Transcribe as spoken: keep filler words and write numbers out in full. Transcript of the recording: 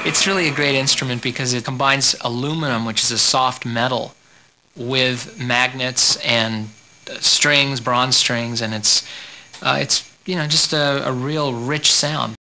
It's really a great instrument because it combines aluminum, which is a soft metal, with magnets and strings, bronze strings, and it's, uh, it's you know, just a, a real rich sound.